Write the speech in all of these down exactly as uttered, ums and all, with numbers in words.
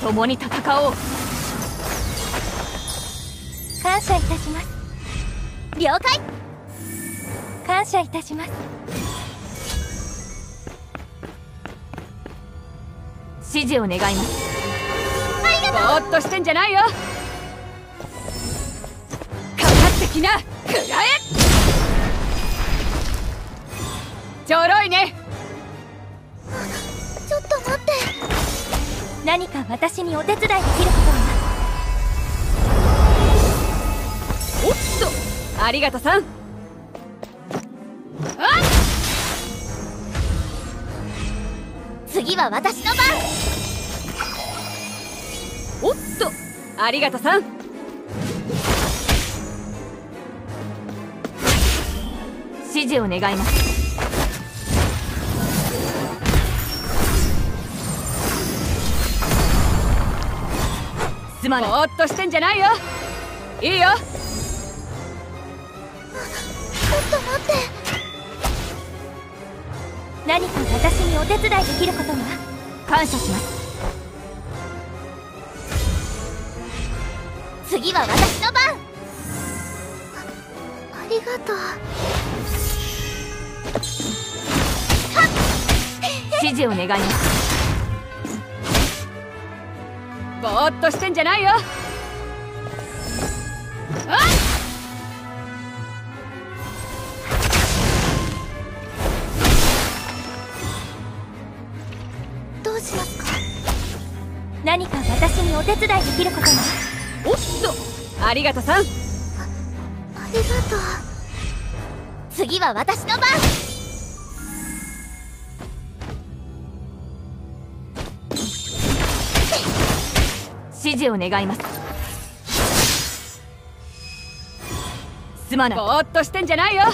共に戦おう。 感謝いたします。了解。感謝いたします。 指示を願います。 ありがとう。 ぼーっとしてんじゃないよ。かかってきな、くらえ。ちょろいね。 ちょっと待って。何か私にお手伝いできることは。 おっと、ありがとさん。あっ、 次は私の番。 おっと、ありがとさん。指示を願います。すまない。ぼーっとしてんじゃないよ。いいよ。 ちょっと待って。何か私にお手伝いできることが。 感謝します。 次は私の番。あ、ありがとう。 指示を願います。ぼーっとしてんじゃないよ。あっ、 どうしますか。何か私にお手伝いできることが。 おっと、ありがとさん。 あ、ありがとう。次は私の番。 指示を願います。すまない。ぼーっとしてんじゃないよ。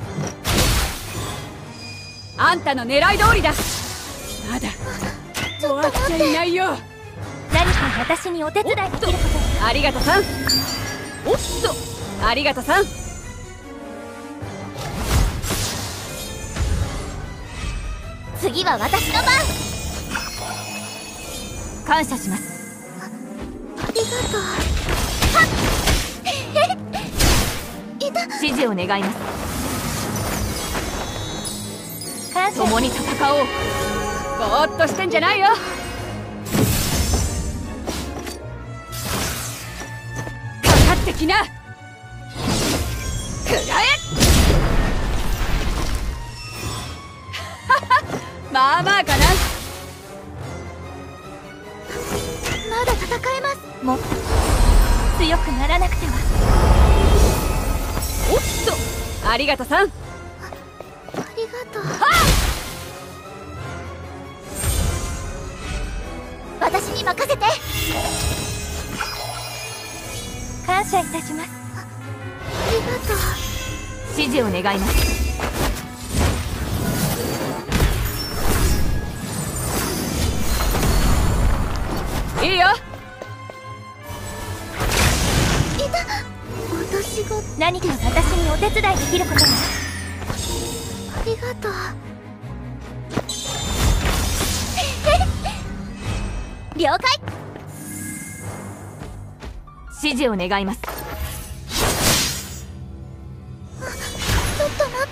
あんたの狙い通りだ。まだ終わっちゃいないよ。 何か私にお手伝いできることが。 ありがとさん。おっと、ありがとさん。 次は私の番。 感謝します。 ありがとう。はっいた。 指示を願います。 感謝。 共に戦おう。ぼーっとしてんじゃないよ。かかってきな、くらえ。まあまあかな。 まだ戦えます。もっと強くならなくては。 おっと、ありがとさん。 ありがとう。 はっ、私に任せて。感謝いたします。あ、ありがとう。 指示を願います。いいよ。 いた。私が。何か私にお手伝いできることが。ありがとう。了解。 指示を願います。 ちょっと待って。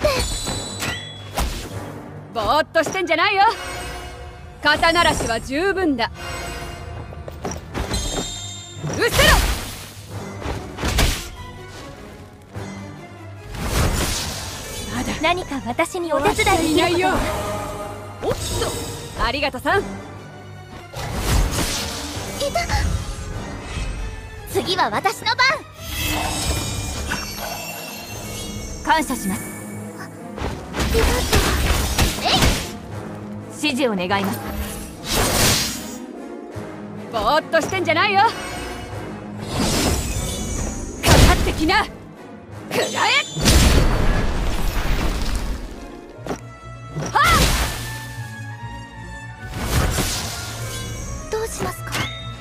ぼーっとしてんじゃないよ。肩慣らしは十分だ。うせろ。まだ何か私にお手伝いできることが。 おっと、ありがとさん。 いた。次は私の番。 感謝します。 ありがとう。えい。 指示を願います。ぼーっとしてんじゃないよ。かかってきな、くらえ。はっ、 どうしますか。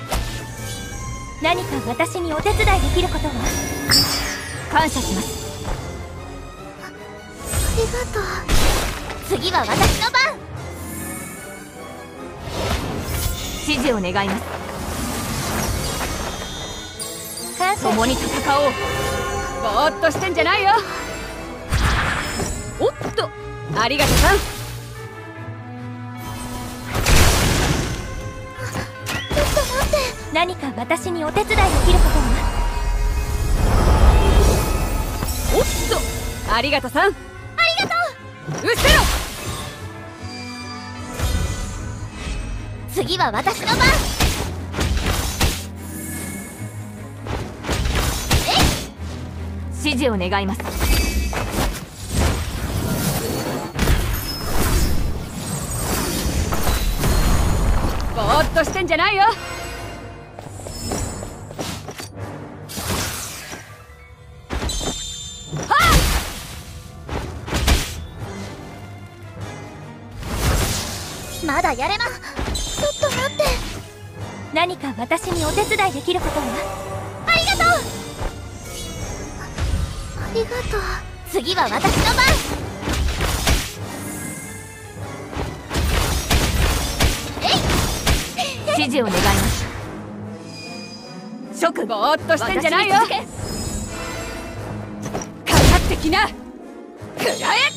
何か私にお手伝いできることは。 感謝します。 あ、ありがとう。次は私の番。 指示を願います。 感謝。 共に戦おう。ぼーっとしてんじゃないよ。おっと、ありがとさん。 ちょっと待って。何か私にお手伝いできることは？ おっと、ありがとさん。ありがとう。うせろ。 次は私の番。 指示を願います。ぼーっとしてんじゃないよ。 まだやれます。ちょっと待って。何か私にお手伝いできることは？ありがとう。ありがとう。次は私の番。 指示を願います。諸君、ぼーっとしてんじゃないよ。かかってきな。くらえ。